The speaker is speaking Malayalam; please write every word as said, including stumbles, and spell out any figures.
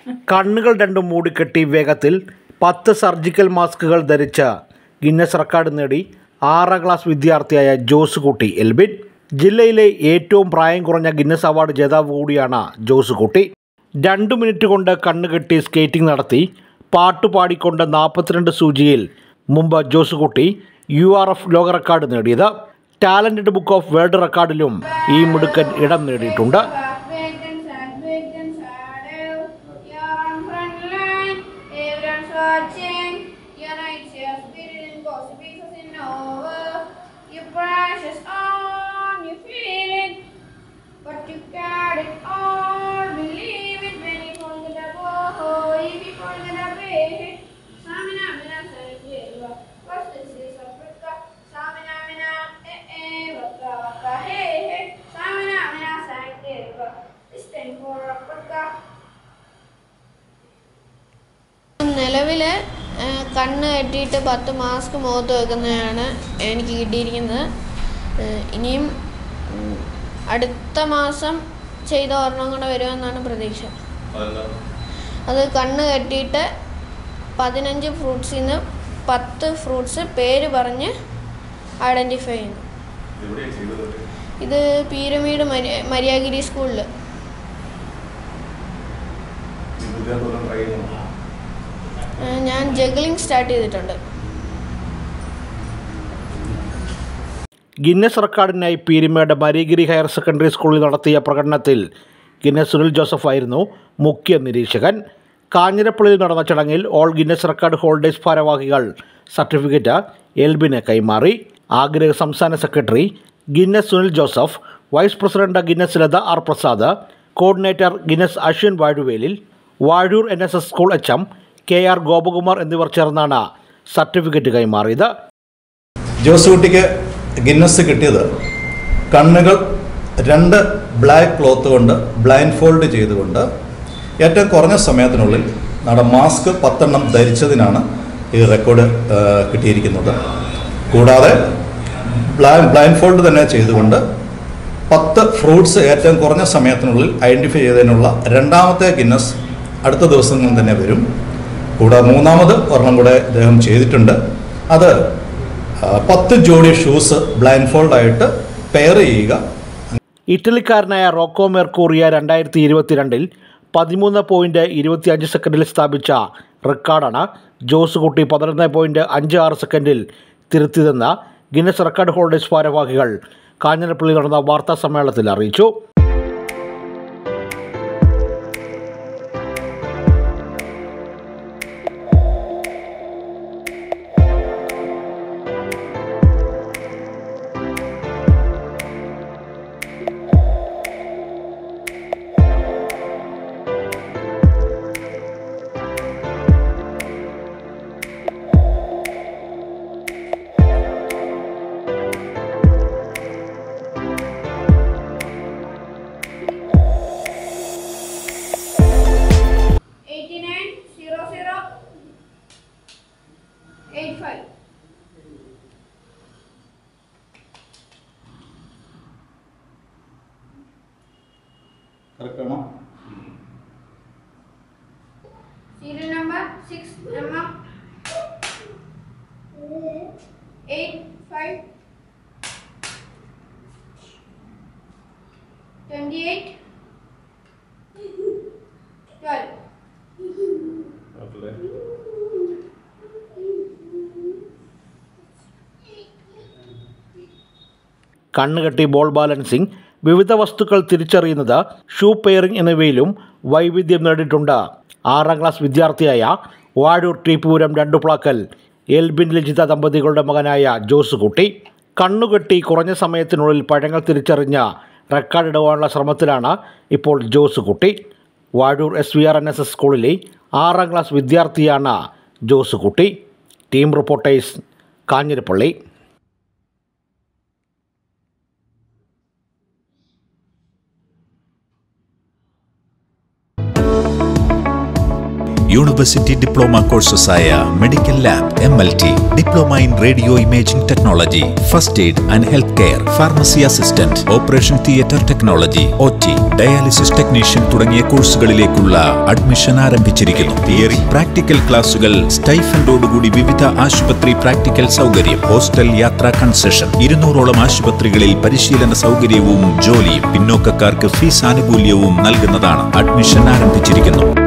കണ്ണുകൾ രണ്ടും മൂടിക്കെട്ടി വേഗത്തിൽ പത്ത് സർജിക്കൽ മാസ്കുകൾ ധരിച്ച് ഗിന്നസ് റെക്കോർഡ് നേടി ആറാം ക്ലാസ് വിദ്യാർത്ഥിയായ ജോസ് കുട്ടി എൽബിൻ. ജില്ലയിലെ ഏറ്റവും പ്രായം കുറഞ്ഞ ഗിന്നസ് അവാർഡ് ജേതാവ് കൂടിയാണ് ജോസ് കുട്ടി. രണ്ട് മിനിറ്റ് കൊണ്ട് കണ്ണുകെട്ടി സ്കേറ്റിംഗ് നടത്തി പാട്ടുപാടിക്കൊണ്ട് നാൽപ്പത്തിരണ്ട് സൂചിയിൽ മുമ്പ് Joskutty U R F ലോക റെക്കോർഡ് നേടിയത്. ടാലൻറ്റഡ് ബുക്ക് ഓഫ് വേൾഡ് റെക്കോർഡിലും ഈ മിടുക്കൻ ഇടം നേടിയിട്ടുണ്ട്. നിലവിൽ കണ്ണ് കെട്ടിയിട്ട് പത്ത് മാസ്ക് മുഖത്ത് വെക്കുന്നതാണ് എനിക്ക് കിട്ടിയിരിക്കുന്നത്. ഇനിയും അടുത്ത മാസം ചെയ്ത ഒരെണ്ണം കൂടെ വരുമെന്നാണ് പ്രതീക്ഷ. അത് കണ്ണ് കെട്ടിയിട്ട് പതിനഞ്ച് ഫ്രൂട്ട്സിൽ നിന്ന് പത്ത് ഫ്രൂട്ട്സ് പേര് പറഞ്ഞ് ഐഡൻറ്റിഫൈ ചെയ്യുന്നു. ഇത് പീരമീഡ് മരി മരിയാഗിരി സ്കൂളിൽ. ഞാൻ ജഗ്ലിംഗ് സ്റ്റാർട്ട് ചെയ്തിട്ടുണ്ട്. ഗിന്നസ് റെക്കോർഡിനായി പീരുമേട് മരിയഗിരി ഹയർ സെക്കൻഡറി സ്കൂളിൽ നടത്തിയ പ്രകടനത്തിൽ ഗിന്നസ് സുനിൽ ജോസഫ് ആയിരുന്നു മുഖ്യ നിരീക്ഷകൻ. കാഞ്ഞിരപ്പള്ളിയിൽ നടന്ന ചടങ്ങിൽ ഓൾ ഗിന്നസ് റെക്കോർഡ് ഹോൾഡേഴ്സ് ഭാരവാഹികൾ സർട്ടിഫിക്കറ്റ് എൽബിന് കൈമാറി. ആഗ്രഹ സംസ്ഥാന secretary Guinness Sunil Joseph, vice president Guinness Latha R Prasad, coordinator Guinness Ashwin Vazhuvelil, Vazhoor N S S school H M K R Gopakumar എന്നിവർ ചേർന്നാണ് സർട്ടിഫിക്കറ്റ് കൈമാറിയത്. ജോസ് കുട്ടിക്ക് ഗിന്നസ് കിട്ടിയത് കണ്ണുകൾ രണ്ട് ബ്ലാക്ക് ക്ലോത്ത് കൊണ്ട് ബ്ലൈൻഡ് ഫോൾഡ് ചെയ്തുകൊണ്ട് ഏറ്റവും കുറഞ്ഞ സമയത്തിനുള്ളിൽ നമ്മുടെ മാസ്ക് പത്തെണ്ണം ധരിച്ചതിനാണ് ഈ റെക്കോർഡ് കിട്ടിയിരിക്കുന്നത്. കൂടാതെ ബ്ലൈൻഡ് ഫോൾഡ് തന്നെ ചെയ്തുകൊണ്ട് പത്ത് ഫ്രൂട്ട്സ് ഏറ്റവും കുറഞ്ഞ സമയത്തിനുള്ളിൽ ഐഡൻറ്റിഫൈ ചെയ്തതിനുള്ള രണ്ടാമത്തെ ഗിന്നസ് അടുത്ത ദിവസങ്ങളിൽ തന്നെ വരും. കൂടാതെ മൂന്നാമത് ഒരെണ്ണം കൂടെ അദ്ദേഹം ചെയ്തിട്ടുണ്ട്. അത് പത്ത് ജോഡി ഷൂസ് ബ്ലൈൻഡ് ഫോൾഡായിട്ട് പെയർ ചെയ്യുക. ഇറ്റലിക്കാരനായ റോക്കോ മെർക്കൂറിയ രണ്ടായിരത്തി ഇരുപത്തിരണ്ടിൽ പതിമൂന്ന് പോയിൻറ്റ് ഇരുപത്തി അഞ്ച് സെക്കൻഡിൽ സ്ഥാപിച്ച റെക്കോർഡാണ് ജോസ് കുട്ടി പതിനൊന്ന് പോയിൻറ്റ് അഞ്ച് ആറ് സെക്കൻഡിൽ തിരുത്തിയതെന്ന് ഗിന്നസ് റെക്കോർഡ് ഹോൾഡേഴ്സ് ഭാരവാഹികൾ കാഞ്ഞിരപ്പള്ളി നടന്ന വാർത്താ സമ്മേളനത്തിൽ അറിയിച്ചു. Serial number six M M eight five twenty eight twelve. കണ്ണുകെട്ടി ബോൾ ബാലൻസിംഗ്, വിവിധ വസ്തുക്കൾ തിരിച്ചറിയുന്നത്, ഷൂ പെയറിംഗ് എന്നിവയിലും വൈവിധ്യം നേടിയിട്ടുണ്ട് ആറാം ക്ലാസ് വിദ്യാർത്ഥിയായ വാഴൂർ ടിപ്പൂരം രണ്ടുപ്ലാക്കൽ എൽബിൻ ലജിത ദമ്പതികളുടെ മകനായ ജോസ് കുട്ടി. കണ്ണുകെട്ടി കുറഞ്ഞ സമയത്തിനുള്ളിൽ പഴങ്ങൾ തിരിച്ചറിഞ്ഞ് റെക്കോർഡിടുവാനുള്ള ശ്രമത്തിലാണ് ഇപ്പോൾ Joskutty. Vazhoor S V R N S S സ്കൂളിലെ ആറാം ക്ലാസ് വിദ്യാർത്ഥിയാണ് Joskutty. Team reporters, Kanjirappally. University diploma courses ആയ medical lab, M L T, diploma in radio imaging technology, first aid and health care, pharmacy assistant, operation theatre technology, O T, dialysis technician തുടങ്ങിയ കോഴ്സുകളിലേക്കുള്ള അഡ്മിഷൻ ആരംഭിച്ചിരിക്കുന്നു. തിയറി, പ്രാക്ടിക്കൽ ക്ലാസുകൾ, സ്റ്റൈഫൻഡോടുകൂടി വിവിധ ആശുപത്രി പ്രാക്ടിക്കൽ സൗകര്യം, ഹോസ്റ്റൽ യാത്രാ കൺസെഷൻ, ഇരുന്നൂറോളം ആശുപത്രികളിൽ പരിശീലന സൗകര്യവും ജോലിയും, പിന്നോക്കക്കാർക്ക് ഫീസ് ആനുകൂല്യവും നൽകുന്നതാണ്. അഡ്മിഷൻ ആരംഭിച്ചിരിക്കുന്നു.